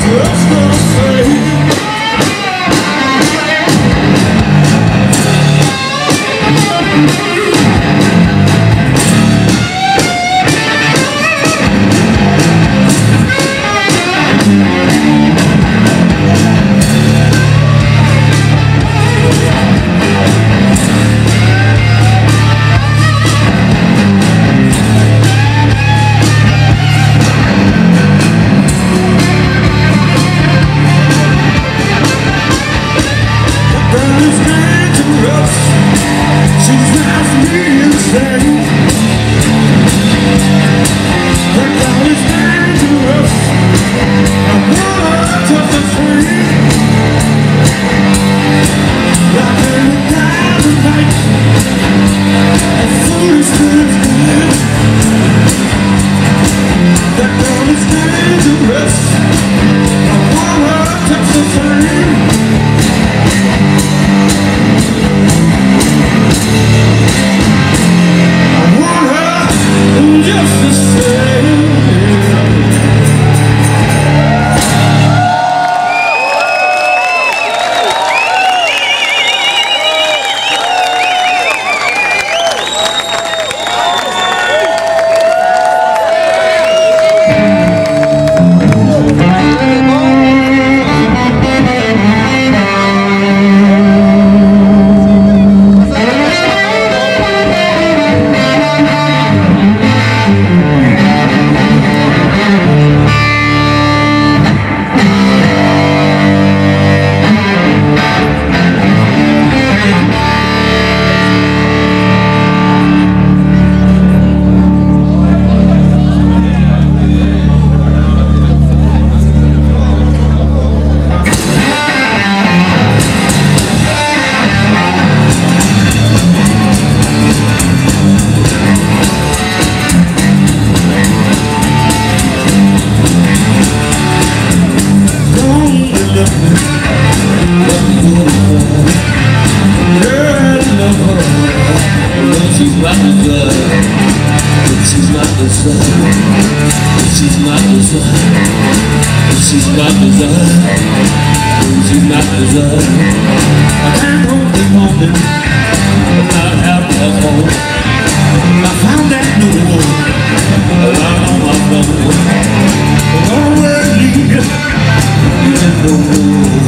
She's not desired, she's not desired. I can't hold this moment without having a home. I found that new one out on my phone. Always leave you, you didn't know more.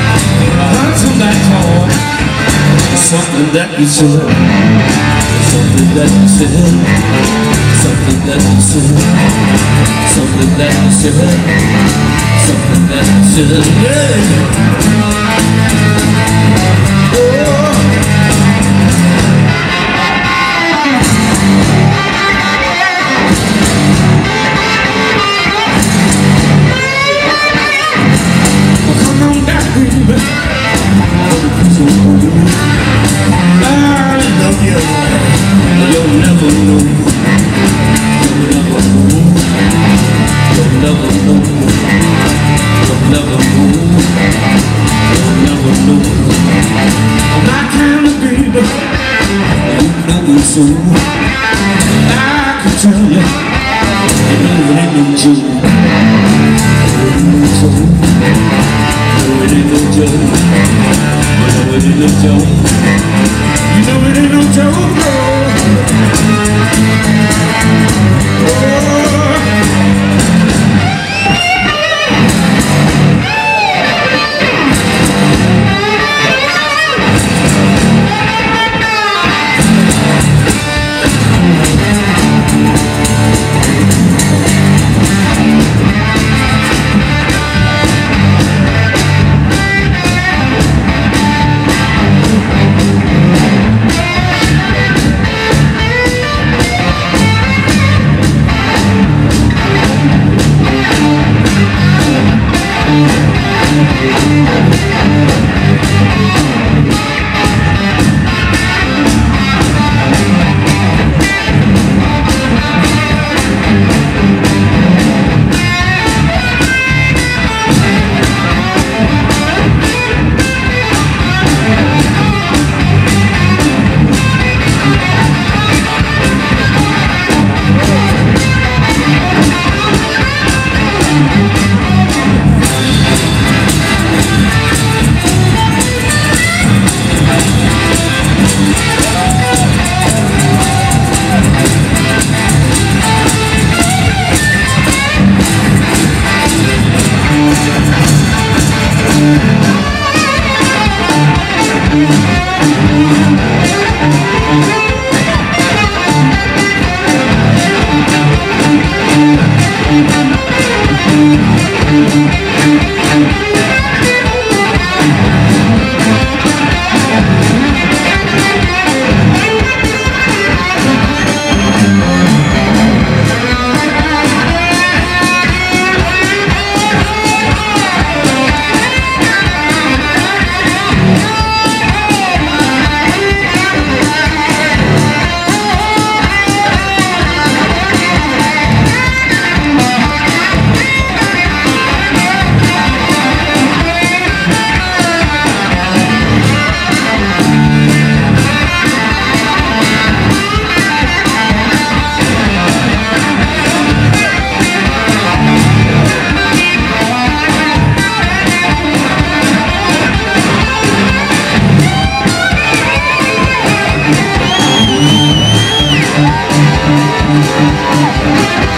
I heard somebody call, something that you said, something that you said, something that you said, something that you said. Something that you said, yeah. Oh, come on back, baby. I love you. You'll never know. You'll never know. You'll never know. You'll never move, you'll never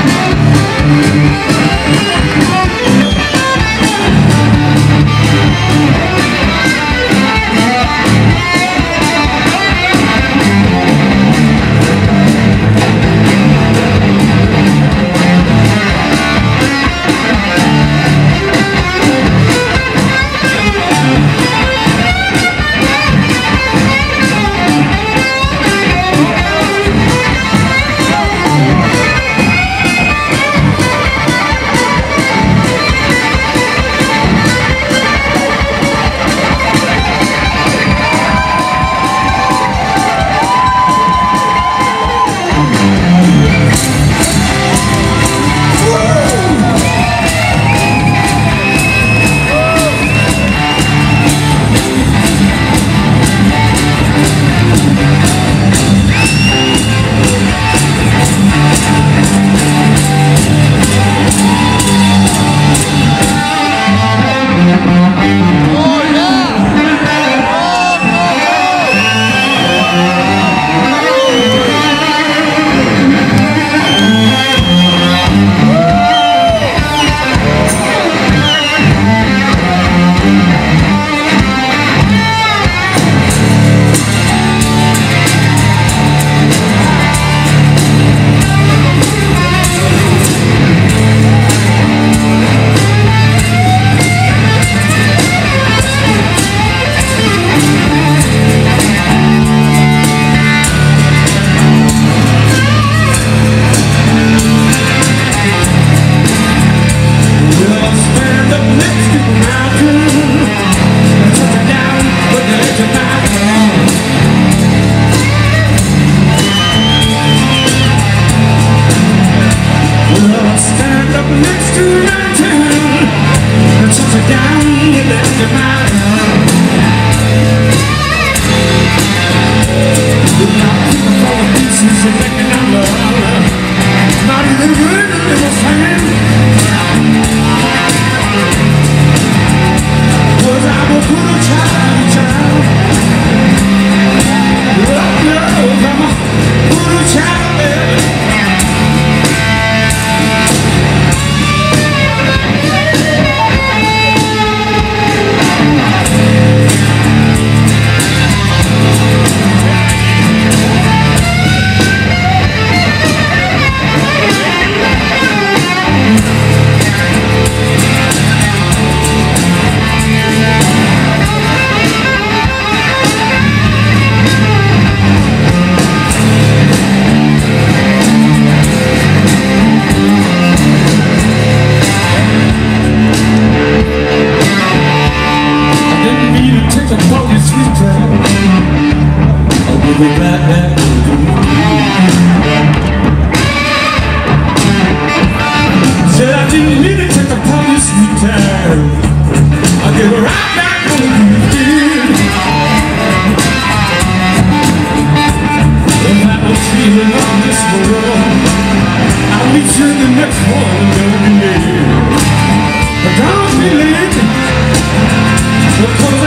Don't be late, because